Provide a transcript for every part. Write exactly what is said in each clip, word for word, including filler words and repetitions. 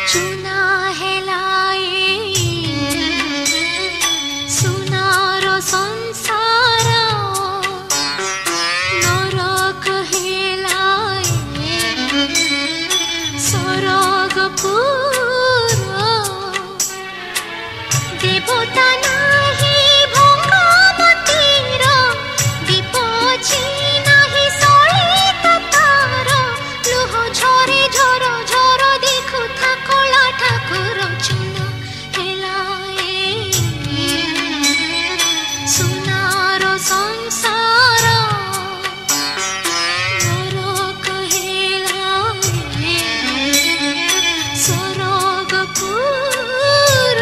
चुना हेलाए सुनार संसार नरक हेलाए सरगपुर देवता नाही भंगा मतीर दीप नाही सलित तार लुह झरे झर झर देखु था कला ठाकुर चुना हेलाए सुनार संसार नरक हेलाए सरगपुर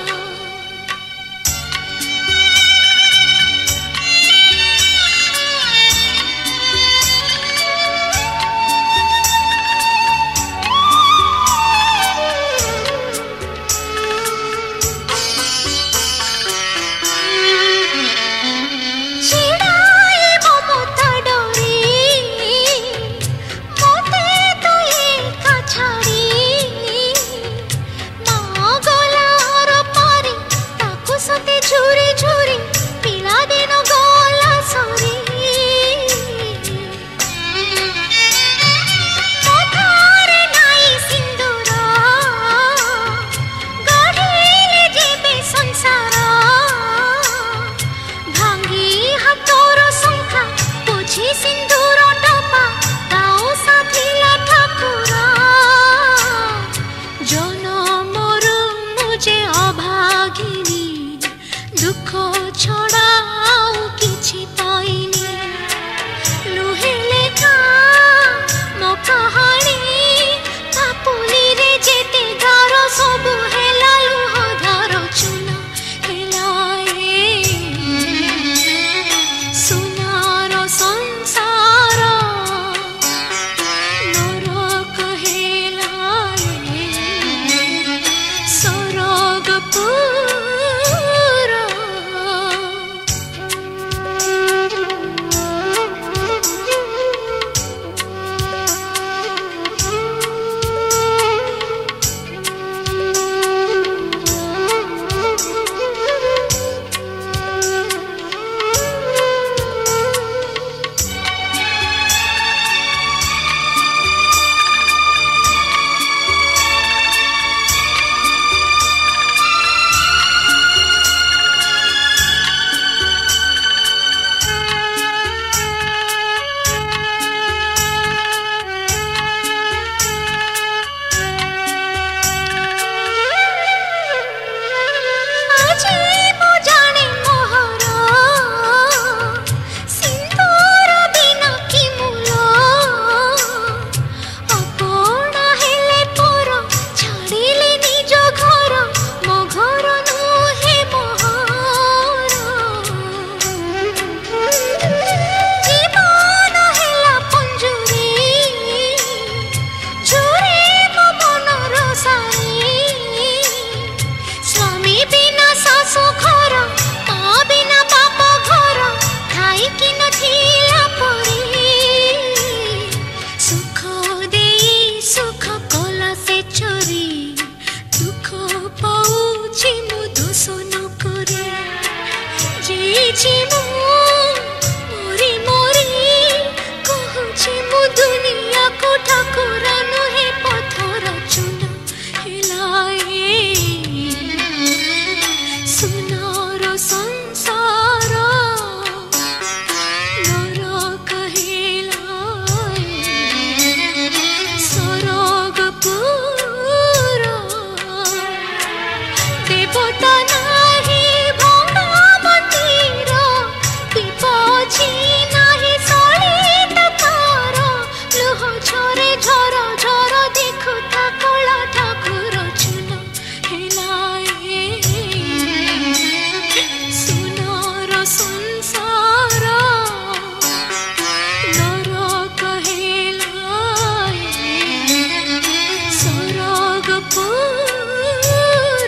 छिड़ाए ममता डोरी मोते तो एका छाड़ी माँ गलार पारी ताकु सते झुरी झुरी पिला दिन गला सरी मथारे नाई सिंदूर गढ़िले जेबे संसार भांगी हाथर शंखा बुझी सिंदूर टपा ताओ साथिला ठाकुर जनमरु मुझे अभागिनी दुख छड़ा आउ किछि पाइनी लुहे लेखा मो कहानी पापुली रे जेते गार सबु हेला लुह धार चुना हेलाए सुनार संसार नरक हेलाए सरगपुर आजी मो जाने मोहर सिंदूर बिना कि मूल अपना हेले पर छाड़िले निज घर मो घर नुहे मोहर जीवन हेला पंजुरी झुरे मो मनर सारी स्वामी बिना सासु घर माँ बिना बाप घर ठाई कि नथिला परी सुख देई सुख कला से चोरी दुख पाउछि मु दोष न करे जीछि मु मोरी मोरी कहछि मु दुनिया को ठाकुर नुहे पथर चुना हेलाए सुनार संसार नरक हेलाए सरगपुर देवता नाही भंगा मतीर दीप नाही सलित तार लुह झरे झर झर देखु था कला ठाकुर चुना हेलाए सुनार संसार नरक हेलाए सरगपुर